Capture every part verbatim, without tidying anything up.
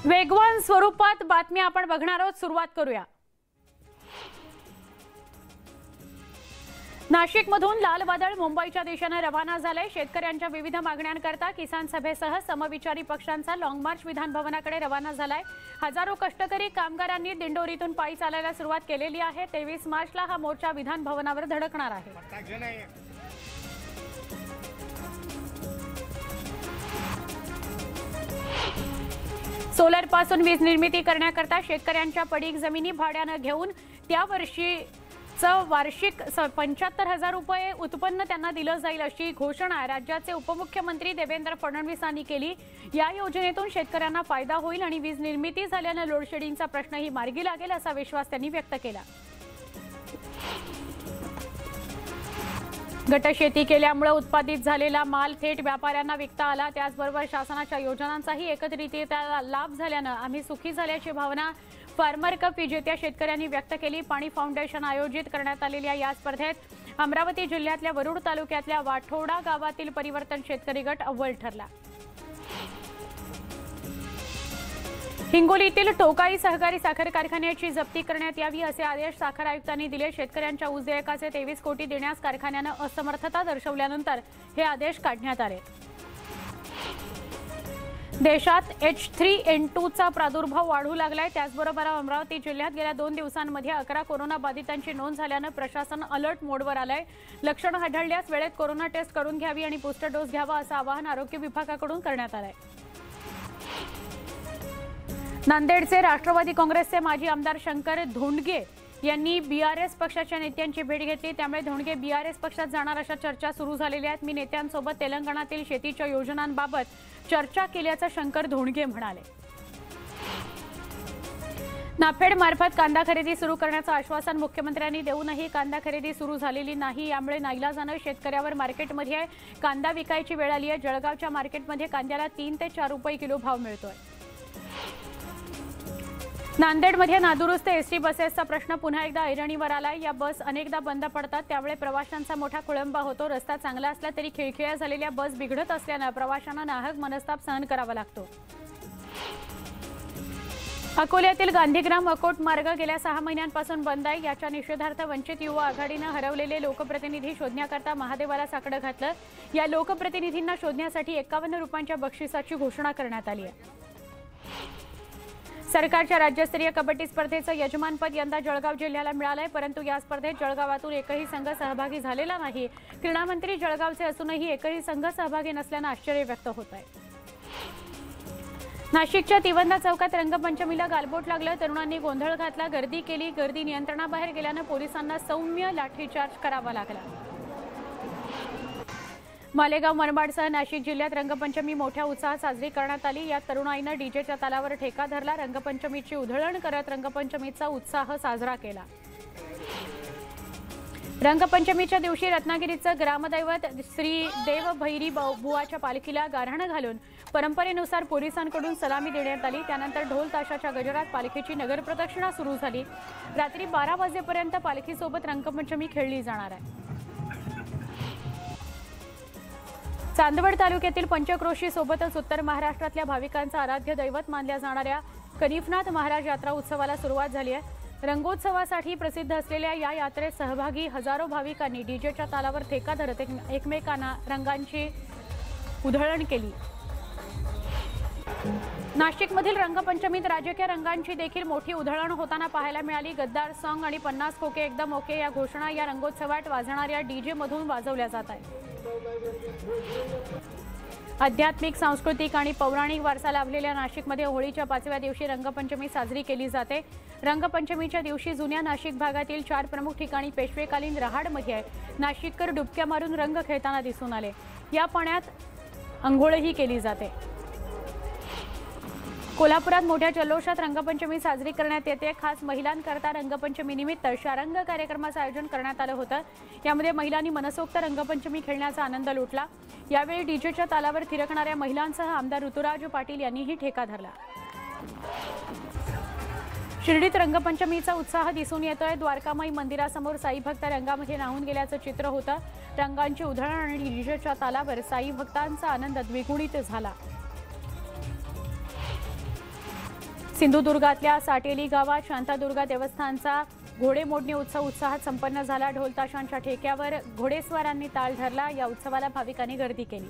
वेगवान स्वरूपात बातमी आपण बघणार आहोत। सुरुवात करूया। नाशिक मधून लाल वादळ मुंबईच्या दिशेने रवाना झाले। शेतकऱ्यांच्या विविध मागण्यांकरता किसान सभेसह समविचारी पक्षांचा लॉंग मार्च विधान भवनाकडे रवाना झालाय। हजारो कष्टकरी कामगारांनी दिंडोरीतून पायी चालायला सुरुवात केलेली आहे। तेवीस मार्चला हा मोर्चा विधान भवनावर धडकणार आहे। सोलर पासून वीज निर्मिती करण्याकरता शेतकऱ्यांच्या पडीक जमिनी भाड्याने घेऊन त्या वर्षीचं वार्षिक पंच्याहत्तर हजार रुपये उत्पन्न त्यांना दिलं जाईल अशी घोषणा राज्याचे उपमुख्यमंत्री देवेंद्र फडणवीसांनी केली। या योजनेतून शेतकऱ्यांना फायदा होईल आणि वीज निर्मिती झाल्याने लोडशेडिंगचा प्रश्नही मार्गी लागेल असा विश्वास त्यांनी व्यक्त केला। गटशेती केल्यामुळे उत्पादित झालेला माल थेट व्यापाऱ्यांना विकता आला। त्याचबरोबर शासनाच्या योजनांचाही एकत्रितरित्या लाभ झाल्याने आम्ही सुखी झाल्याची भावना फार्मर कप विजेत्या शेतकऱ्यांनी व्यक्त केली। पाणी फाउंडेशन आयोजित करण्यात आलेल्या या स्पर्धेत अमरावती जिल्ह्यातल्या वरुड तालुक्यातल्या वाठोडा गावातील परिवर्तन शेतकरी गट अव्वल ठरला। हिंगोलीतील टोकाई सहकारी साखर कारखान्याची जप्ती करण्यात यावी असे आदेश साखर आयुक्तांनी दिले। शेतकऱ्यांच्या ऊस देयकाचे तेवीस कोटी देण्यास कारखान्याने असमर्थता दर्शवल्यानंतर हे आदेश काढण्यात आले। देशात एच थ्री एन टू चा प्रादुर्भाव वाढू लागलाय। त्याचबरोबर अमरावती जिल्ह्यात गेल्या दोन दिवसांमध्ये अकरा कोरोना बाधितांची नोंद झाल्याने प्रशासन अलर्ट मोडवर आलंय। लक्षणं आढळल्यास वेळेत कोरोना टेस्ट करून घ्यावी आणि बूस्टर डोस घ्यावा असं आवाहन आरोग्य विभागाकडून करण्यात आलंय। नांदेडचे राष्ट्रवादी काँग्रेसचे माजी आमदार शंकर धोंडगे यांनी बीआरएस पक्षाच्या नेत्यांची भेट घेतली। त्यामुळे धोंडगे बीआरएस पक्षात जाणार अशा चर्चा सुरू झालेल्या आहेत। मी नेत्यांसोबत तेलंगणातील शेतीच्या योजनांबाबत चर्चा केल्याचं शंकर धोंडगे म्हणाले। नाफेड मार्फत कांदा खरेदी सुरू करण्याचं आश्वासन मुख्यमंत्र्यांनी देऊनही कांदा खरेदी सुरू झालेली नाही। यामुळे नाईलाजाने शेतकऱ्यावर मार्केटमध्ये कांदा विकायची वेळ आली आहे। जळगावच्या मार्केटमध्ये कांद्याला तीन ते चार रुपये किलो भाव मिळतोय। नांदेडमध्ये नादुरुस्त एसटी बसेसचा प्रश्न पुन्हा एकदा ऐरणीवर आलाय। या बस अनेकदा बंद पडतात, त्यामुळे प्रवाशांचा मोठा खोळंबा होतो। रस्ता चांगला असला तरी खिळखिळ्या झालेल्या बस बिघडत असल्याने प्रवाशांना नाहक मनस्ताप सहन करावा लागतो। अकोल्यातील गांधीग्राम अकोट मार्ग गेल्या सहा महिन्यांपासून बंद आहे। याच्या निषेधार्थ वंचित युवा आघाडीने हरवलेले लोकप्रतिनिधी शोधण्याकरता महादेवाला साकडं घातलं। या लोकप्रतिनिधींना शोधण्यासाठी एकावन्न रुपयांच्या बक्षिसाची घोषणा करण्यात आली आहे। सरकारच्या राज्यस्तरीय कबड्डी स्पर्धेचं यजमानपद यंदा जळगाव जिल्ह्याला मिळालंय, परंतु या स्पर्धेत जळगावातून एकही संघ सहभागी झालेला नाही। क्रीडा मंत्री जळगावचे असूनही एकही संघ सहभागी नसल्याने आश्चर्य व्यक्त होत आहे। नाशिकच्या तिवंदा चौकात रंगपंचमीला गालबोट लागलं। तरुणांनी गोंधळ घातला, गर्दी केली। गर्दी नियंत्रणाबाहेर गेल्याने पोलिसांना सौम्य लाठीचार्ज करावा लागला। मालेगाव मनमाडसह नाशिक जिल्ह्यात रंगपंचमी मोठ्या उत्साहात साजरी करण्यात आली। या तरुणाईने डीजेच्या तालावर ठेका धरला। रंगपंचमीची उधळण करत रंगपंचमीचा उत्साह साजरा केला। रंगपंचमीच्या दिवशी रत्नागिरीचं ग्रामदैवत श्री देव भैरी बुवाच्या पालखीला गाऱ्हाणे घालून परंपरेनुसार पोलिसांकडून सलामी देण्यात आली। त्यानंतर ढोल ताशाच्या गजरात पालखीची नगर प्रदक्षिणा सुरू झाली। रात्री बारा वाजेपर्यंत पालखीसोबत रंगपंचमी खेळली जाणार आहे। चांदवड तालुक्यातील पंचक्रोशी सोबतच उत्तर महाराष्ट्रातल्या भाविकांचा आराध्य दैवत मानल्या जाणाऱ्या कनिफनाथ महाराज यात्रा उत्सवाला सुरुवात झाली आहे। रंगोत्सवासाठी प्रसिद्ध असलेल्या या यात्रेत सहभागी हजारो भाविकांनी डीजेच्या तालावर ठेका धरत एकमेकांना रंगांची उधळण केली। नाशिकमधील रंगपंचमीत राजकीय रंगांची देखील मोठी उधळण होताना पाहायला मिळाली। गद्दार सॉन्ग आणि पन्नास खोके एकदम ओके या घोषणा या रंगोत्सवात वाजणाऱ्या डीजे मधून वाजवल्या जात आहेत। आध्यात्मिक, सांस्कृतिक आणि पौराणिक वारसा लाभलेल्या नाशिकमध्ये होळीच्या पाचव्या दिवशी रंगपंचमी साजरी केली जाते। रंगपंचमीच्या दिवशी जुन्या नाशिक भागातील चार प्रमुख ठिकाणी पेशवेकालीन रहाडमध्ये नाशिककर डुबक्या मारून रंग खेळताना दिसून आले। या पाण्यात अंघोळही केली जाते। कोल्हापुरात मोठ्या जल्लोषात रंगपंचमी साजरी करण्यात येते। खास महिलांकरता रंगपंचमी निमित्त शारंग कार्यक्रमाचं आयोजन करण्यात आलं होतं। यामध्ये महिलांनी मनसोक्त रंगपंचमी खेळण्याचा आनंद लुटला। यावेळी डीजेच्या तालावर थिरकणाऱ्या महिलांसह आमदार ऋतुराज पाटील यांनीही ठेका धरला। शिर्डीत रंगपंचमीचा उत्साह दिसून येतोय। द्वारकामाई मंदिरासमोर साई भक्त रंगामध्ये न्हाऊन गेल्याचं चित्र होतं। रंगांची उधळण आणि डीजेच्या तालावर साई भक्तांचा आनंद द्विगुणित झाला। सिंधुदुर्गातल्या साटेली गावात शांतादुर्गा देवस्थानचा घोडेमोडणी उत्सव उत्साहात संपन्न झाला। ढोल ताशांच्या ठेक्यावर घोडेस्वारांनी ताल धरला। या उत्सवाला भाविकांनी गर्दी केली।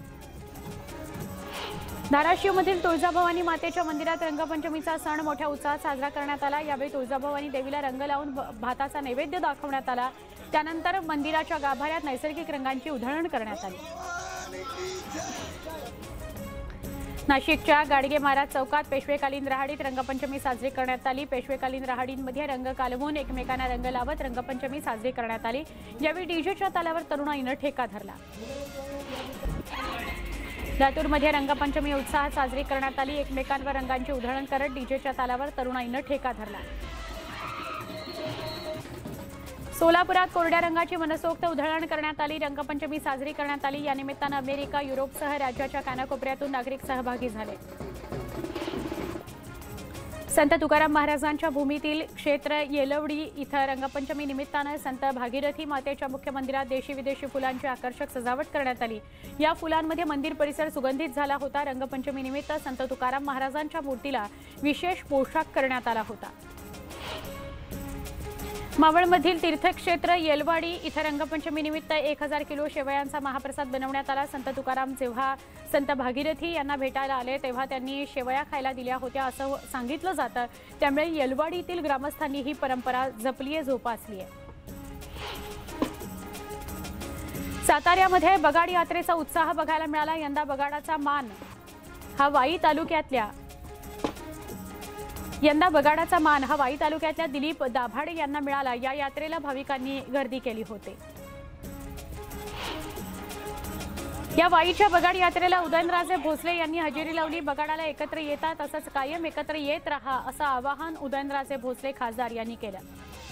धाराशिवमधील तुळजाभवानी मातेच्या मंदिरात रंगपंचमीचा सण मोठ्या उत्साहात साजरा करण्यात आला। यावेळी तुळजाभवानी देवीला रंग लावून भाताचा नैवेद्य दाखवण्यात आला। त्यानंतर मंदिराच्या गाभाऱ्यात नैसर्गिक रंगांची उधळण करण्यात आली। नाशिकच्या गाडगे महाराज चौकात पेशवेकालीन रहाडीत रंगपंचमी साजरी करण्यात आली। पेशवेकालीन रहाडींमध्ये रंग कालवून एकमेकांना रंग लावत रंगपंचमी साजरी करण्यात आली। यावेळी डीजेच्या तालावर तरुणाईनं ठेका धरला। लातूरमध्ये रंगपंचमी उत्साहात साजरी करण्यात आली। एकमेकांवर रंगांची उधळण करत डीजेच्या तालावर तरुणाईनं ठेका धरला। सोलापुरात कोरड्या रंगाची मनसोक्त उधळण करण्यात आली। रंगपंचमी साजरी करण्यात आली। या निमित्तानं अमेरिका, युरोपसह राज्याच्या कानाकोपऱ्यातून नागरिक सहभागी झाले। संत तुकाराम महाराजांच्या भूमीतील क्षेत्र येलवडी इथं रंगपंचमी निमित्तानं संत भागीरथी मातेच्या मुख्य मंदिरात देशी विदेशी फुलांची आकर्षक सजावट करण्यात आली। या फुलांमध्ये मंदिर परिसर सुगंधित झाला होता। रंगपंचमी निमित्त संत तुकाराम महाराजांच्या मूर्तीला विशेष पोशाख करण्यात आला होता। मावळमधील तीर्थक्षेत्र येलवाडी इथं रंगपंचमी निमित्त एक हजार किलो शेवयांचा महाप्रसाद बनवण्यात आला। संत तुकाराम जेव्हा संत भागीरथी यांना भेटायला आले तेव्हा त्यांनी शेवया खायला दिल्या होत्या असं सांगितलं जातं। त्यामुळे येलवाडीतील ग्रामस्थांनी ही परंपरा जपली जोपासली आहे। साताऱ्यामध्ये बगाड यात्रेचा उत्साह बघायला मिळाला। यंदा बगाडाचा मान हा वाई तालुक्यातल्या यंदा बगाडाचा मान हा वाई तालुक्यातल्या दिलीप दाभाडे यांना मिळाला। या यात्रेला भाविकांनी गर्दी केली होती। या वाईच्या बगाड यात्रेला उदयनराजे भोसले यांनी हजेरी लावली। बगाडाला एकत्र येतात तसंच कायम एकत्र येत रहा असं आवाहन उदयनराजे भोसले खासदार यांनी केलं।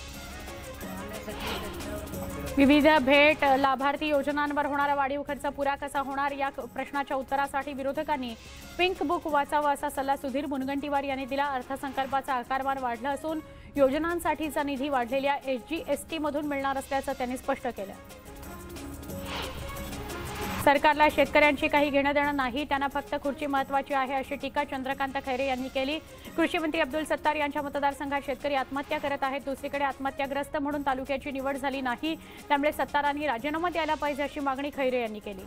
विविध भेट लाभार्थी योजनांवर होणारा वाढीव खर्च पुरा कसा होणार या प्रश्नाच्या उत्तरासाठी विरोधकांनी पिंक बुक वाचावा असा सल्ला सुधीर मुनगंटीवार यांनी दिला। अर्थसंकल्पाचा आकारमान वाढला असून योजनांसाठीचा निधी वाढलेल्या एसजीएसटी मधून मिळणार असल्याचं त्यांनी स्पष्ट केलं। सरकारला शेतकऱ्यांची काही घेणं देणं नाही, त्यांना फक्त खुर्ची महत्त्वाची आहे अशी टीका चंद्रकांत खैरे यांनी केली। कृषी मंत्री अब्दुल सत्तार यांच्या मतदारसंघात शेतकरी आत्महत्या करत आहेत। दुसरीकडे आत्महत्याग्रस्त म्हणून तालुक्याची निवड झाली नाही, त्यामुळे सत्तारांनी राजीनामा द्यायला पाहिजे अशी मागणी खैरे यांनी केली।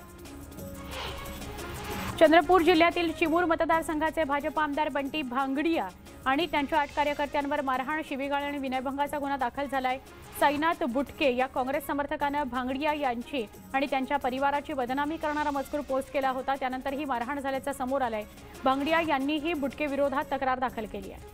चंद्रपूर जिल्ह्यातील चिमूर मतदारसंघाचे भाजप आमदार बंटी भांगडिया आणि त्यांच्या आठ कार्यकर्त्यांवर मारहाण, शिवीगाळ आणि विनयभंगाचा गुन्हा दाखल झालाय। साईनाथ बुटके या काँग्रेस समर्थकानं भांगडिया यांची आणि त्यांच्या परिवाराची बदनामी करणारा मजकूर पोस्ट केला होता। त्यानंतर ही मारहाण झाल्याचं समोर आलंय। भांगडिया यांनीही बुटके विरोधात तक्रार दाखल केली आहे।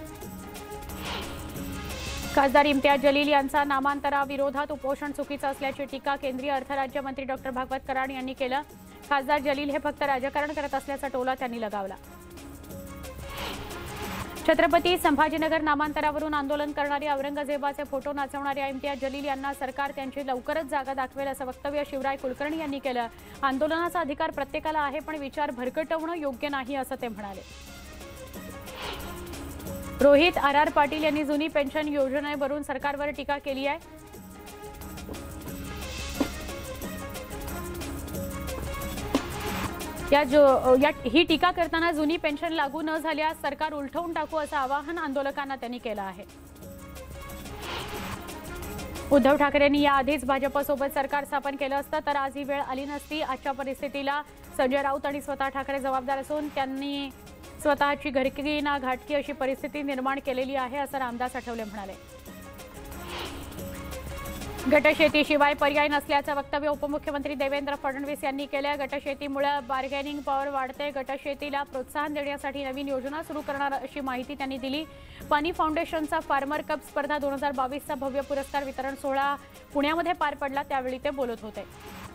खासदार इम्तियाज जलील यांचा नामांतराविरोधात उपोषण चुकीचं असल्याची टीका केंद्रीय अर्थ राज्यमंत्री डॉक्टर भागवत कराड यांनी केलं। खासदार जलील हे फक्त राजकारण करत असल्याचा टोला त्यांनी लगावला। छत्रपती संभाजीनगर नामांतरावरून आंदोलन करणारे औरंगजेबाचे फोटो नाचवणाऱ्या इम्तियाज जलील यांना सरकार त्यांची लवकरच जागा दाखवेल असं वक्तव्य शिवराय कुलकर्णी यांनी केलं। आंदोलनाचा अधिकार प्रत्येकाला आहे, पण विचार भरकटवणं योग्य नाही असं ते म्हणाले। रोहित आर आर पाटील यांनी जुनी पेन्शन योजनेवरून सरकारवर टीका केली आहे। या जो या ही टीका करताना जुनी पेन्शन लागू न झाल्यास सरकार उलटवून टाकू असं आवाहन आंदोलकांना त्यांनी केलं आहे। उद्धव ठाकरेंनी याआधीच भाजपसोबत सरकार स्थापन केलं असतं तर आज ही वेळ आली नसती। आजच्या परिस्थितीला संजय राऊत आणि स्वतः ठाकरे जबाबदार असून त्यांनी स्वतःची घरकी ना घाटकी अशी परिस्थिती निर्माण केलेली आहे असं रामदास आठवले म्हणाले। गटशेतीशिवाय पर्याय नसल्याचं वक्तव्य उपमुख्यमंत्री देवेंद्र फडणवीस यांनी केलं। गटशेतीमुळे बार्गेनिंग पॉवर वाढते, गटशेतीला प्रोत्साहन देण्यासाठी नवीन योजना सुरू करणार अशी माहिती त्यांनी दिली। पाणी फाउंडेशनचा फार्मर कप स्पर्धा दोन हजार बावीसचा भव्य पुरस्कार वितरण सोहळा पुण्यामध्ये पार पडला, त्यावेळी ते बोलत होते।